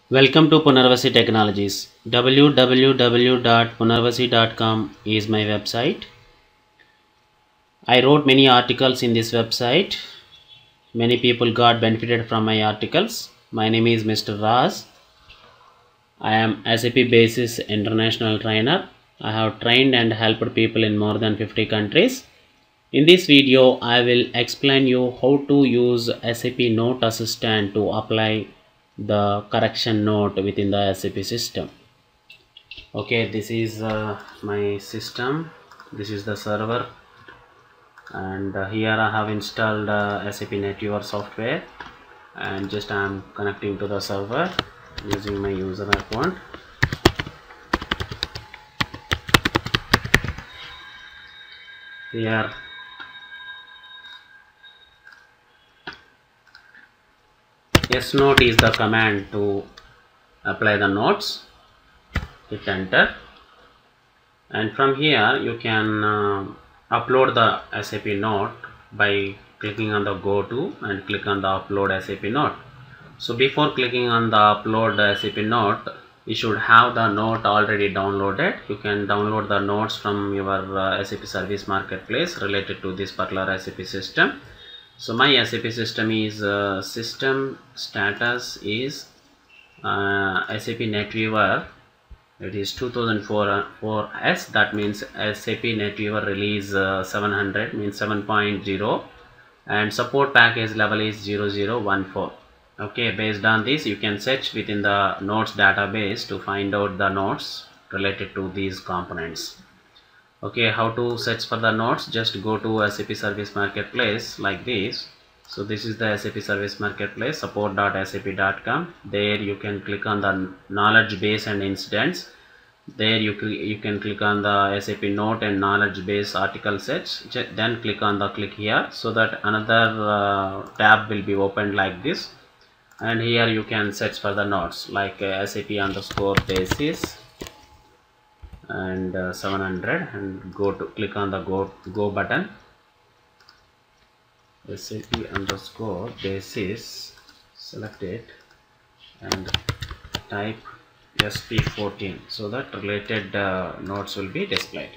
Welcome to Punarvasi Technologies. www.punarvasi.com is my website. I wrote many articles in this website. Many people got benefited from my articles. My name is Mr. Raz. I am SAP Basis International Trainer. I have trained and helped people in more than 50 countries. In this video, I will explain you how to use SAP Note Assistant to apply the correction note within the SAP system. Okay, this is my system. This is the server, and here I have installed SAP NetViewer software, and just I am connecting to the server using my user account. Here SNote is the command to apply the notes. Hit enter, and from here you can upload the SAP note by clicking on the go to and click on the upload SAP note. So before clicking on the upload SAP note, you should have the note already downloaded. You can download the notes from your SAP Service Marketplace related to this particular SAP system. So my SAP system is system status is SAP NetViewer. It is 2004S. That means SAP NetViewer release 700 means 7.0, and support package level is 0014. Okay, based on this you can search within the notes database to find out the notes related to these components. Okay, how to search for the notes? Just go to SAP Service Marketplace like this. So this is the SAP Service Marketplace, support.sap.com. There you can click on the knowledge base and incidents. There you can click on the SAP note and knowledge base article search. Then click on the click here, so that another tab will be opened like this, and here you can search for the notes like SAP underscore basis and 700, and go to click on the go button. SAP underscore basis, select it and type SP14, so that related notes will be displayed.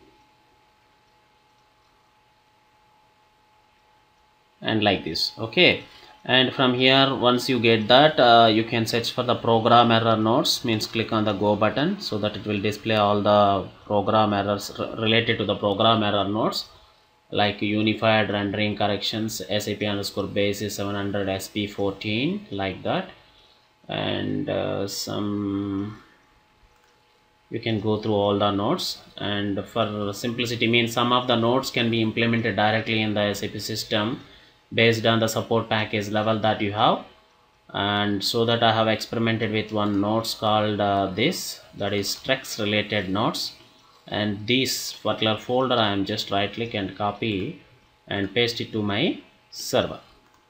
And like this. Okay, and from here once you get that you can search for the program error notes, means click on the go button, so that it will display all the program errors related to the program error notes, like unified rendering corrections, SAP underscore basis 700 SP14, like that. And some you can go through all the notes, and for simplicity means some of the notes can be implemented directly in the SAP system based on the support package level that you have. And so that I have experimented with one notes called this, that is Trex related notes, and this particular folder I am just right click and copy and paste it to my server.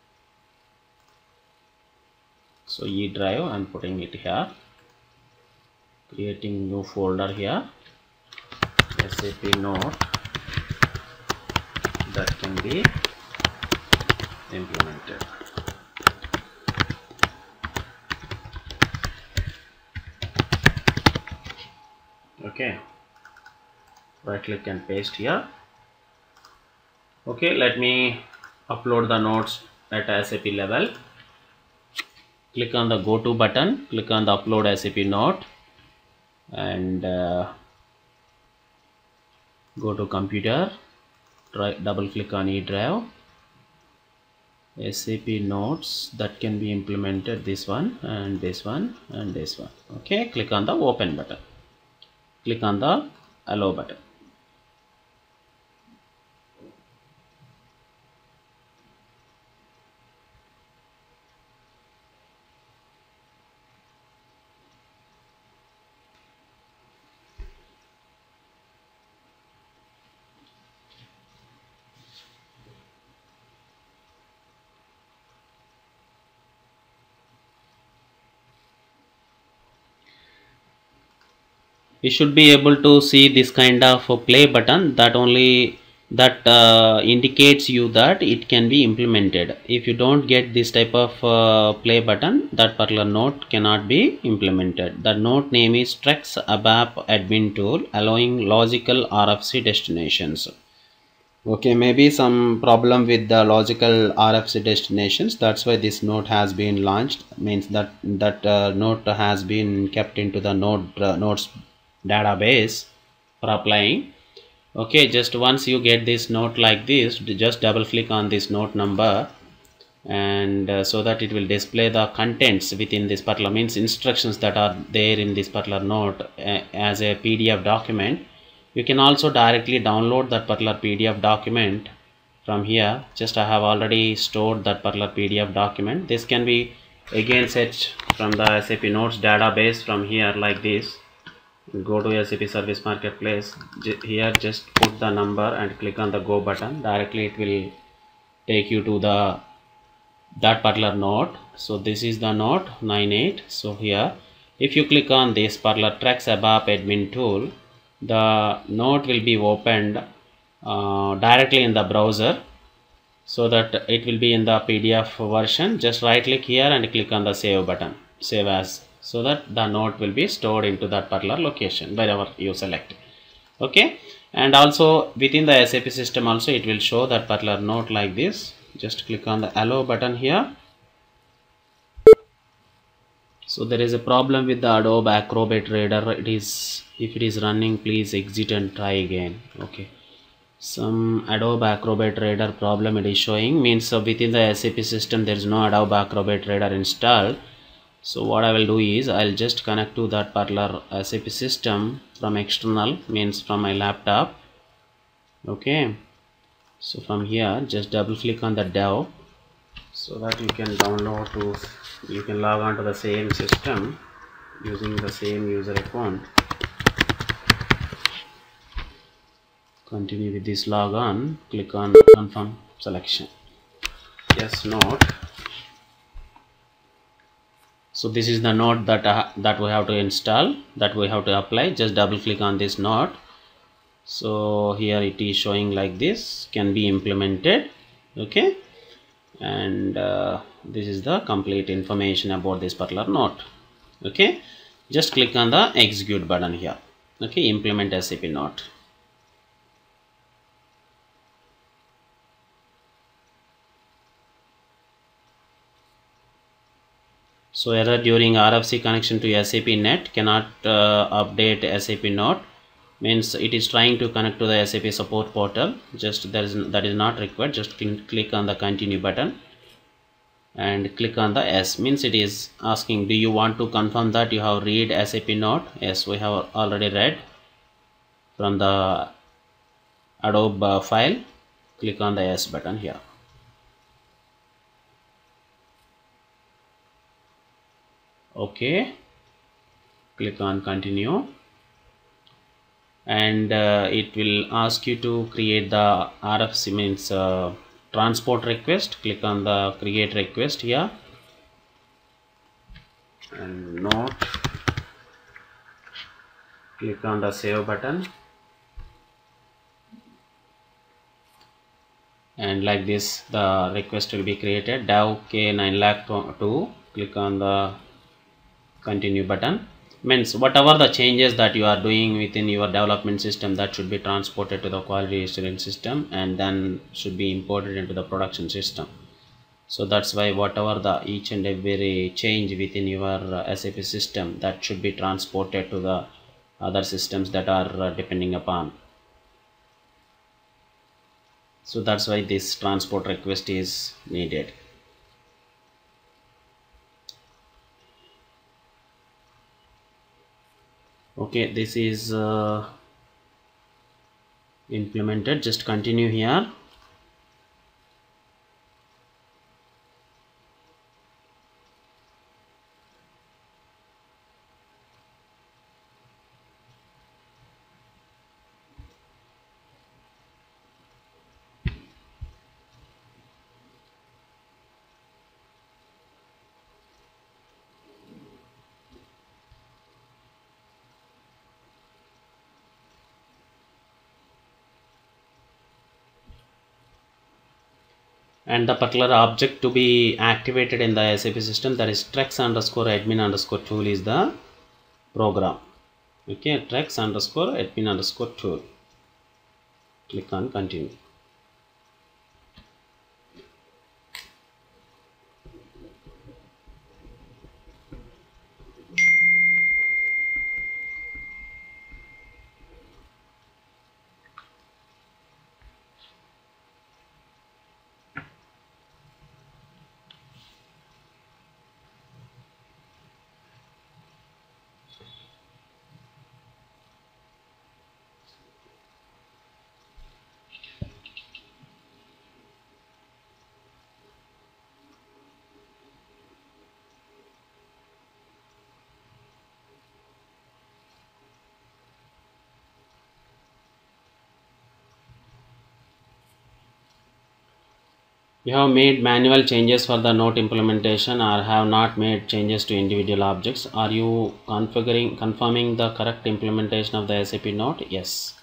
So E drive, I am putting it here, creating new folder here, SAP note that can be implemented. Okay, right click and paste here. Okay, let me upload the notes at SAP level. Click on the go to button, click on the upload SAP note, and go to computer, double click on E drive, SAP notes that can be implemented, this one and this one and this one. Okay, click on the open button, click on the allow button. You should be able to see this kind of play button, that only that indicates you that it can be implemented. If you don't get this type of play button, that particular node cannot be implemented. The node name is Trex ABAP admin tool, allowing logical RFC destinations. Okay, maybe some problem with the logical RFC destinations. That's why this node has been launched. Means that node has been kept into the nodes database for applying. Okay, just once you get this note like this, just double click on this note number, and so that it will display the contents within this particular, means instructions that are there in this particular note as a PDF document. You can also directly download that particular PDF document from here. Just I have already stored that particular PDF document. This can be again searched from the SAP Notes database from here like this. Go to SAP Service Marketplace. Here just put the number and click on the go button. Directly it will take you to that particular node. So this is the node 98. So here if you click on this particular Trex ABAP admin tool, the node will be opened directly in the browser, so that it will be in the PDF version. Just right click here and click on the save button, save as, so that the note will be stored into that particular location wherever you select. Okay, and also within the SAP system also it will show that particular note like this. Just click on the allow button here. So there is a problem with the Adobe Acrobat Reader. It is, if it is running, please exit and try again. Okay, some Adobe Acrobat Reader problem it is showing, means within the SAP system there is no Adobe Acrobat Reader installed. So what I will do is I'll just connect to that particular SAP system from external, means from my laptop. Okay, so from here just double click on the dev, so that you can download to, you can log on to the same system using the same user account. Continue with this logon, click on confirm selection, yes node. So this is the node that we have to install, that we have to apply. Just double click on this node. So here it is showing like this, can be implemented. Okay, and this is the complete information about this particular node. Okay, just click on the execute button here. Okay, implement SAP node. So error during RFC connection to SAP net, cannot update SAP node, means it is trying to connect to the SAP support portal. Just that is not required. Just click on the continue button and click on the S, means it is asking, do you want to confirm that you have read SAP node? Yes, we have already read from the Adobe file. Click on the S button here. Okay, click on continue, and it will ask you to create the RFC, means transport request. Click on the create request here, and node, click on the save button, and like this the request will be created. Dev K902, click on the continue button, means whatever the changes that you are doing within your development system, that should be transported to the quality assurance system and then should be imported into the production system. So that's why whatever the each and every change within your SAP system, that should be transported to the other systems that are depending upon. So that's why this transport request is needed. Okay, this is implemented. Just continue here. and the particular object to be activated in the SAP system, that is trex_admin_tool is the program. Okay, trex_admin_tool. Click on continue. You have made manual changes for the note implementation or have not made changes to individual objects. Are you confirming the correct implementation of the SAP note? Yes.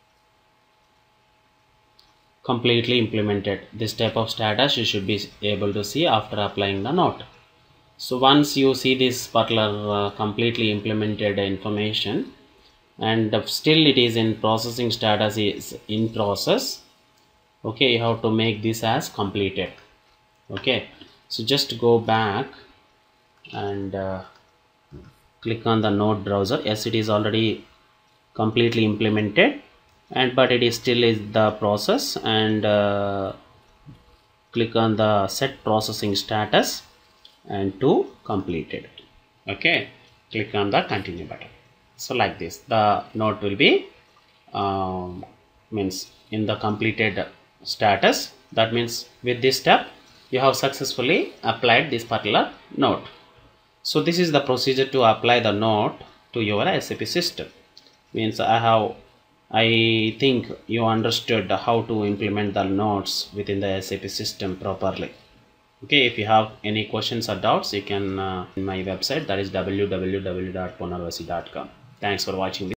Completely implemented. This type of status you should be able to see after applying the note. So once you see this particular completely implemented information, and still it is in processing status, is in process, okay, you have to make this as completed. Okay, so just go back and click on the node browser. Yes, it is already completely implemented, and but it is still is the process, and click on the set processing status and to completed. Okay, click on the continue button. So like this the node will be means in the completed status. That means with this step you have successfully applied this particular node. So this is the procedure to apply the node to your SAP system. Means I think you understood how to implement the nodes within the SAP system properly. Okay, if you have any questions or doubts, you can in my website, that is www.ponarvasi.com. Thanks for watching this.